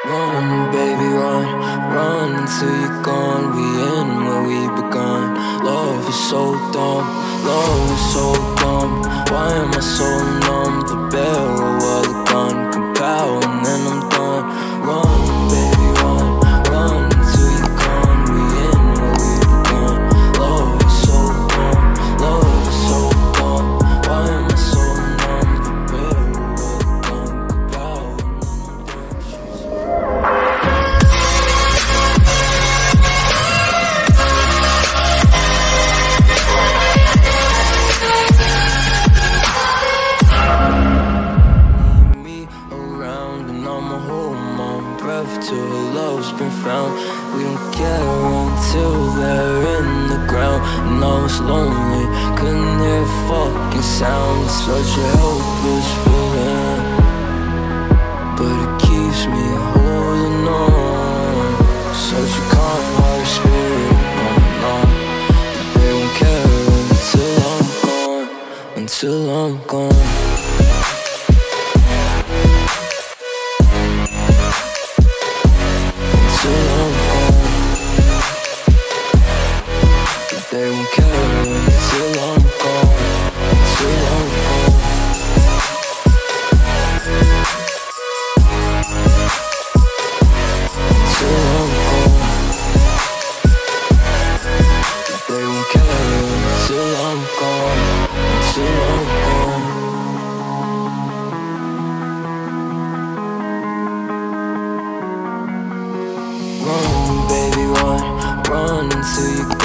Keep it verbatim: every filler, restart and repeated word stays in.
Run, baby, run, run until you're gone. We in where we begun. Love is so dumb, love is so dumb. Why am I so numb? The barrel of the gun can pow and then I'm done. Run, baby, run, run until you're gone. We in where we begun. Love is so dumb, love is so dumb. Why am I so numb? The barrel of the gun can pow and then I'm done. Till her love's been found. We don't care until they're in the ground. And I was lonely, couldn't hear a fucking sound. It's such a helpless feeling, but it keeps me holding on. Such a kind-hearted spirit, oh no. But they won't care until I'm gone. Until I'm gone. They won't care until I'm gone, until I'm gone. Until I'm gone. They won't care until I'm gone, until I'm gone. Run, baby, run, run until you